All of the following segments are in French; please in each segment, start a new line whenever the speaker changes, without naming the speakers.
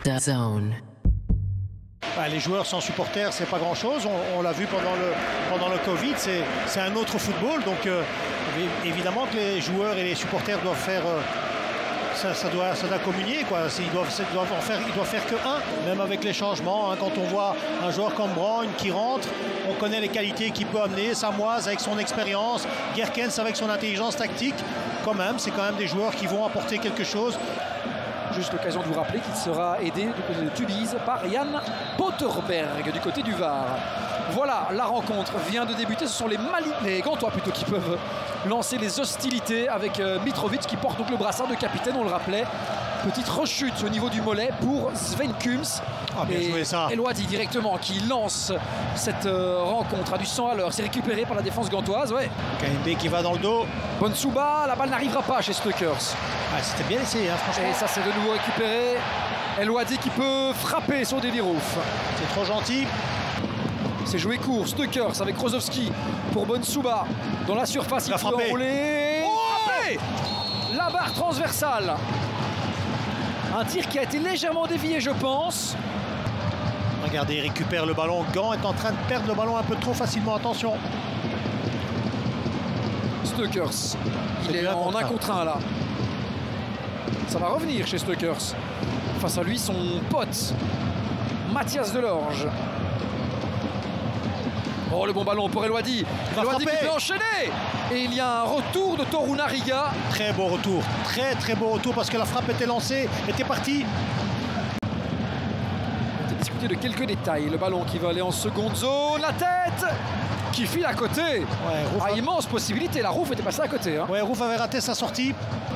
DAZN.
Les joueurs sans supporters, c'est pas grand-chose. On l'a vu pendant le Covid, c'est un autre football. Donc évidemment que les joueurs et les supporters doivent faire... Ça doit communier, quoi. Ils doivent faire que un, même avec les changements. Quand on voit un joueur comme Brown qui rentre, on connaît les qualités qu'il peut amener. Samoise avec son expérience, Gerkens avec son intelligence tactique. C'est quand même des joueurs qui vont apporter quelque chose.
Juste l'occasion de vous rappeler qu'il sera aidé du côté de Tubize par Jan Potterberg du côté du Var. Voilà, la rencontre vient de débuter. Ce sont les Gantois plutôt qui peuvent lancer les hostilités avec Mitrovic qui porte donc le brassard de capitaine, on le rappelait. Petite rechute au niveau du mollet pour Sven Kums.
Bien joué, ça.
Elwadi directement qui lance cette rencontre à du 100 à l'heure. C'est récupéré par la défense gantoise.
KMB qui va dans le dos.
Bonsouba, la balle n'arrivera pas chez Stuckers.
C'était bien essayé, franchement.
Et ça c'est de nouveau récupéré. Elwadi qui peut frapper sur Devirouf.
C'est trop gentil.
C'est joué court, Stuckers avec Rozovski pour Bonsouba. Dans la surface, il peut enrouler. La barre transversale. Un tir qui a été légèrement dévié, je pense.
Regardez, il récupère le ballon. Gant est en train de perdre le ballon un peu trop facilement. Attention.
Stuckers. Il est en 1 contre 1 là. Ça va revenir chez Stuckers. Face à lui, son pote, Mathias Delorge. Oh, le bon ballon pour Elwadi. Elwadi qui peut enchaîner. Et il y a un retour de Toruna Riga.
Très beau retour. Très beau retour parce que la frappe était lancée, était partie.
On va discuter de quelques détails. Le ballon qui va aller en seconde zone. La tête qui file à côté. Immense possibilité. La Rouf était passée à côté.
Rouf avait raté sa sortie.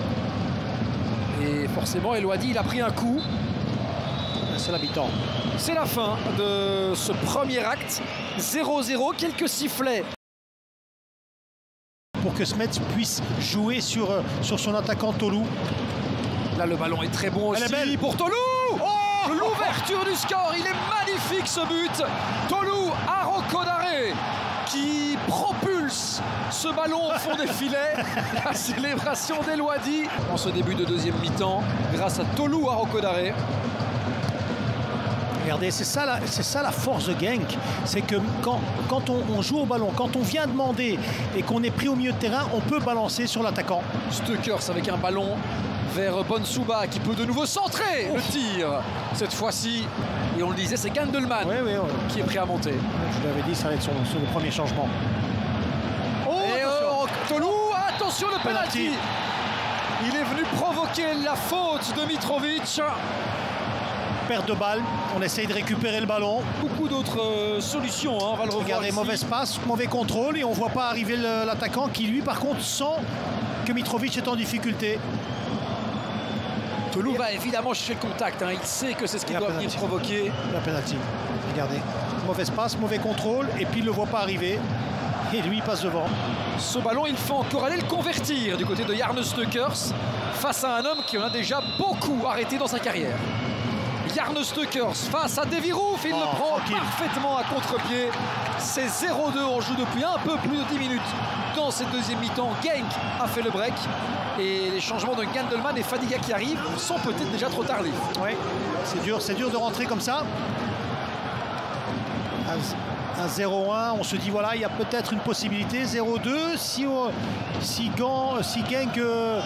Et forcément, Elwadi, il a pris un coup.
C'est la mi-temps.
C'est la fin de ce premier acte. 0-0, quelques sifflets.
Pour que Smets puisse jouer sur son attaquant Tolou.
Là, le ballon est très bon aussi.
Elle est belle
pour Tolou. L'ouverture du score, il est magnifique ce but. Tolou à Rokodare qui propulse ce ballon au fond des filets. La célébration d'Elwadi en ce début de deuxième mi-temps grâce à Tolou à Rokodare.
Regardez, c'est ça la force de Genk. C'est que quand on joue au ballon, quand on vient demander et qu'on est pris au milieu de terrain, on peut balancer sur l'attaquant.
Stuckers avec un ballon vers Bonsouba qui peut de nouveau centrer le tir. Cette fois-ci, et on le disait, c'est Gandelman qui est prêt à monter.
Je vous l'avais dit, ça va être sur le premier changement.
Tolou, attention le penalty. Il est venu provoquer la faute de Mitrovic.
Perte de balle, on essaye de récupérer le ballon.
Beaucoup d'autres solutions, on va le revoir.
Regardez, mauvaise passe, mauvais contrôle et on ne voit pas arriver l'attaquant qui lui par contre sent que Mitrovic est en difficulté.
Tolou va évidemment chercher le contact, il sait que c'est ce qui doit venir provoquer.
La penalty, regardez, mauvaise passe, mauvais contrôle et puis il ne le voit pas arriver. Et lui il passe devant.
Ce ballon, il faut encore aller le convertir du côté de Jarno Stuckers face à un homme qui en a déjà beaucoup arrêté dans sa carrière. Jarno Stuckers face à Devirouf, il le prend parfaitement à contre-pied. C'est 0-2, on joue depuis un peu plus de 10 minutes dans cette deuxième mi-temps. Genk a fait le break et les changements de Gandelman et Fadiga qui arrivent sont peut-être déjà trop tardifs.
Oui, c'est dur de rentrer comme ça. Un 0-1, on se dit voilà, il y a peut-être une possibilité. 0-2, si Genk...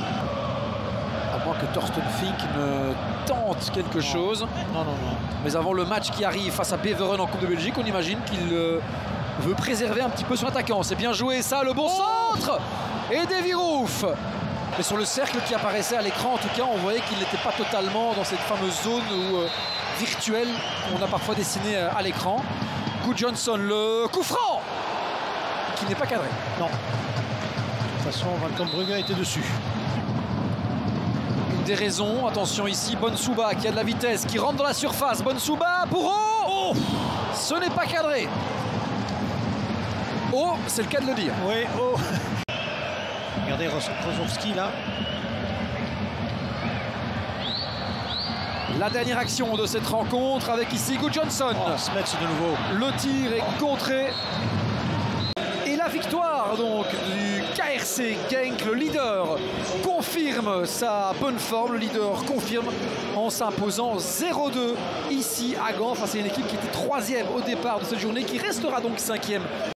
À moins que Torsten Fink ne tente quelque chose.
Non.
Mais avant le match qui arrive face à Beveren en Coupe de Belgique, on imagine qu'il veut préserver un petit peu son attaquant. C'est bien joué ça, le bon centre. Et Devirouf. Mais sur le cercle qui apparaissait à l'écran, en tout cas, on voyait qu'il n'était pas totalement dans cette fameuse zone virtuelle qu'on a parfois dessinée à l'écran. Good Johnson, le coup franc qui n'est pas cadré.
Non. De toute façon, Van Brugge était dessus.
Des raisons, attention ici, Bonsouba qui a de la vitesse, qui rentre dans la surface, Bonsouba pour ce n'est pas cadré. C'est le cas de le dire.
Oui, Regardez Rozovski là.
La dernière action de cette rencontre avec ici Good Johnson.
Smets de nouveau.
Le tir est contré. Et la victoire donc du KRC Genk, le leader, confirme sa bonne forme. Le leader confirme en s'imposant 0-2 ici à Gand face à une équipe qui était 3e au départ de cette journée, qui restera donc 5e